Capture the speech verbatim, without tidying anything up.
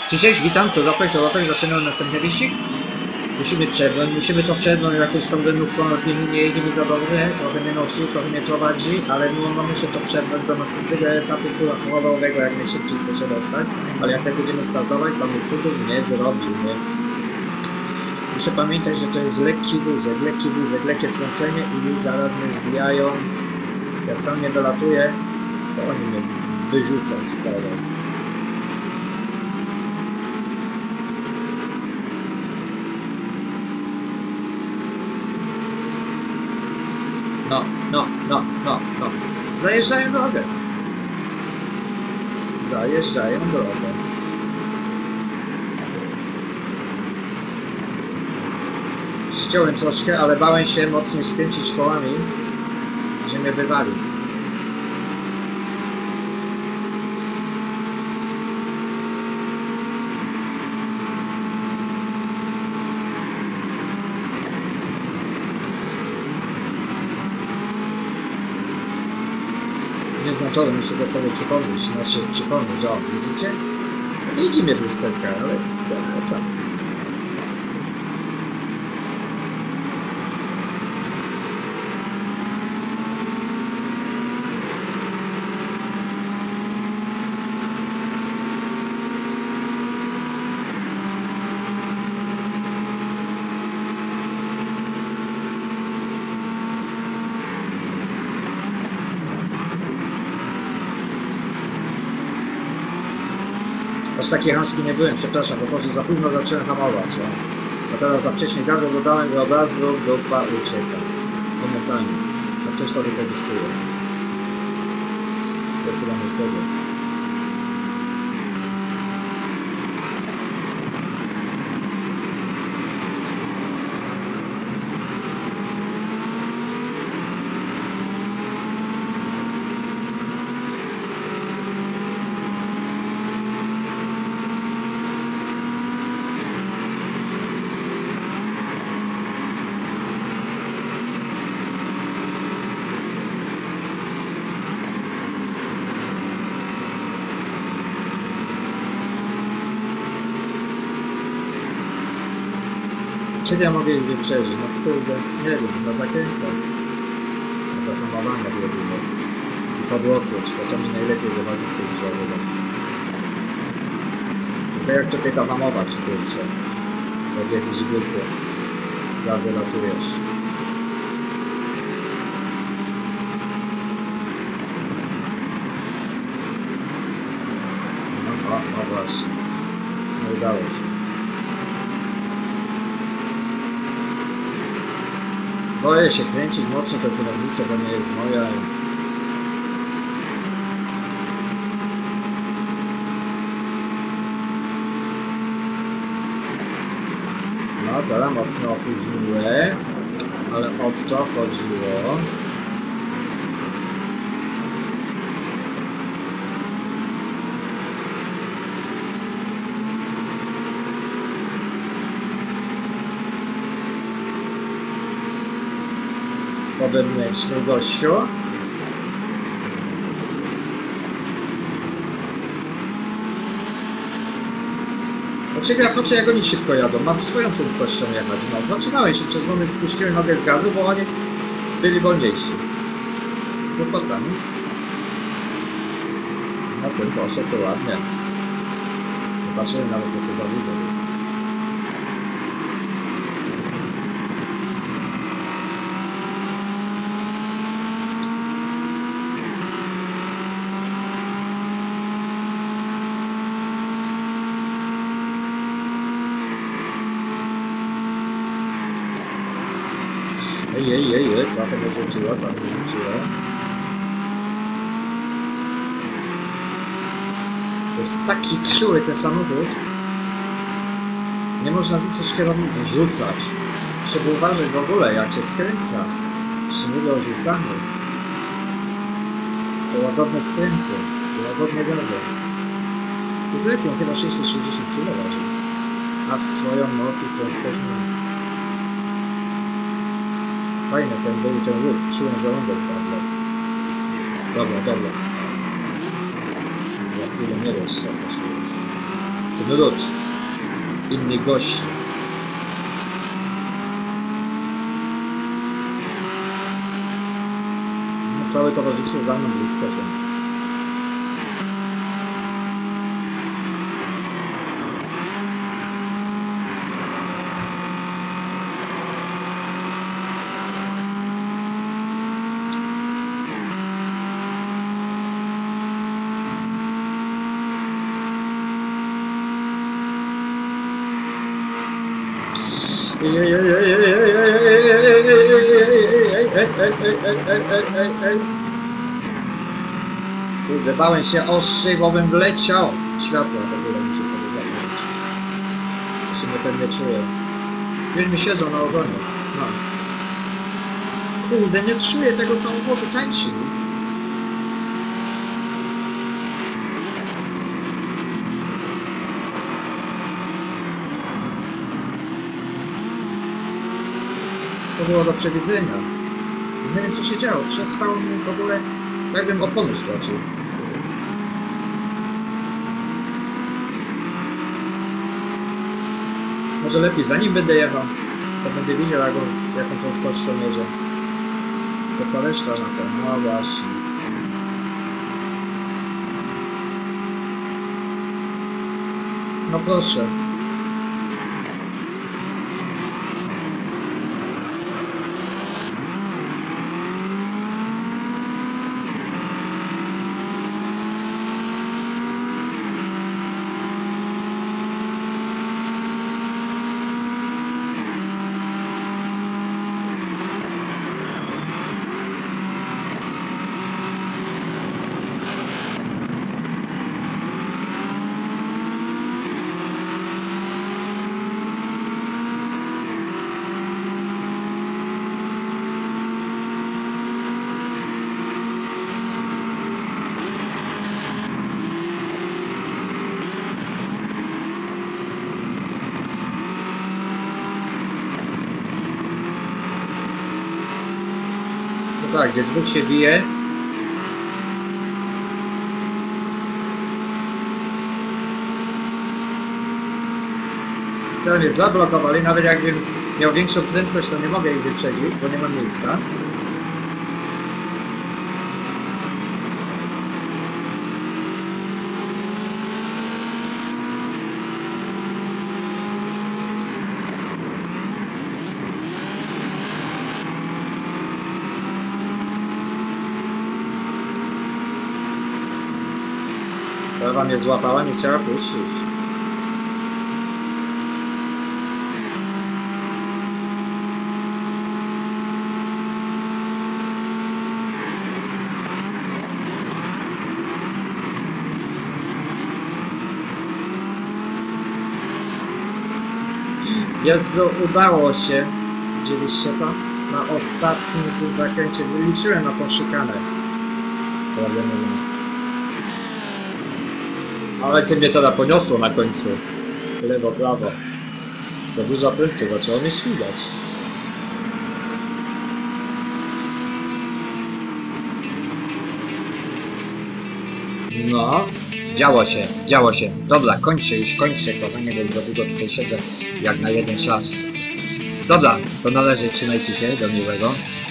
Cześć, cześć, witam, to Ropek, to Ropek, zaczynamy następny wyścig. Musimy przebrnąć, musimy to przebrnąć jakąś tą wędrówką, nie, nie jedziemy za dobrze, trochę mnie nosi, trochę mnie prowadzi, ale no, no muszę to przebrnąć do następnego etapu kulachowego, jak najszybciej chcę się dostać, ale jak tak będziemy startować, to my cudów nie zrobimy. Muszę pamiętać, że to jest lekki wózek, lekki wózek, lekkie trącenie i zaraz mnie zbijają. Jak sam nie dolatuje, to oni mnie wyrzucą z tego. No, no, no, no, no. Zajeżdżają drogę. Zajeżdżają drogę. Ściąłem troszkę, ale bałem się mocniej skręcić kołami, że mnie wywali. Nie znam toru, muszę go sobie przypomnieć, znaczy przypomnieć, o, widzicie? No, widzi mnie w lusterkach, ale co tam? Aż taki chamski nie byłem, przepraszam, po prostu za późno zacząłem hamować. O. A teraz za wcześnie gazu dodałem i od razu dupa ucieka. Momentalnie. A ktoś to wykorzystuje. To jest chyba Mercedes. Kiedy ja mogę ich wyprzedzić? No kurde, nie wiem, na zakrętach. Do hamowania jedynie. I pod łokieć, bo to mi najlepiej wychodzi w tej grze. Tylko jak tutaj to hamować, kurczę? Jak jesteś w górku, jak wylatujesz. No, no, no właśnie. Nie udało się. Boję się kręcić mocno tę kierownicę, bo nie jest moja. No teraz mocno opóźniłem, ale o to chodziło. Wewnętrzny gościu. Dlaczego ja patrzę, jak oni szybko jadą? Mam swoją prędkością jechać. No, zatrzymałem się przez moment, spuściłem nogę z gazu, bo oni byli wolniejsi. Głupota, nie? No ten poszedł to ładnie. Nie patrzyłem nawet, co to za wózek jest. Ej, ej, ej, ej, trochę mnie rzuciło, trochę mnie rzuciło. Jest taki czuły ten samochód. Nie można rzucać kierownicy, rzucać. Trzeba uważać w ogóle, jak się skręca. Jeśli mówię o rzucaniu. To łagodne skręty, to łagodne gazy. To jest lekki, on chyba sześćset sześćdziesiąt kilo waży. A swoją moc i prędkość ma. Fajny ten był ten łuk, czułem żołądek padł. Dobra, dobra. Ja chwilę nie wiesz, co to się Smród innych gości. No, całe towarzystwo za mną blisko są. Kurde, bałem się ostrzy, bo bym wleciał. Światła w ogóle muszę sobie zapalić. Się niepewnie czuję. Już mi siedzą na ogonie. No. Kurde, nie czuję tego samochodu, tańczy. To było do przewidzenia. Nie wiem co się działo. Przestał mi w ogóle, jakbym opony stracił. Może lepiej zanim będę jechał, to będę widział jak on, z jaką prędkością jedzie. To co reszta na to? No właśnie. No proszę. Tak, gdzie dwóch się bije. Teraz mnie zablokowali, nawet jakbym miał większą prędkość, to nie mogę ich wyprzedzić, bo nie mam miejsca. Trawa mnie złapała, nie chciała puścić. Jezu, udało się. Widzieliście to? Na ostatnim tym zakręcie liczyłem na tą szykanę. Prawdę mówiąc. Ale ty mnie to poniosło na końcu. Lewo, prawo. Za duża prędkość, zaczęło mnie śmigać. No, działo się, działo się. Dobra, kończę, już kończę, kochanie, bo już za długo tutaj siedzę, jak na jeden czas. Dobra, to na razie trzymajcie się, do miłego.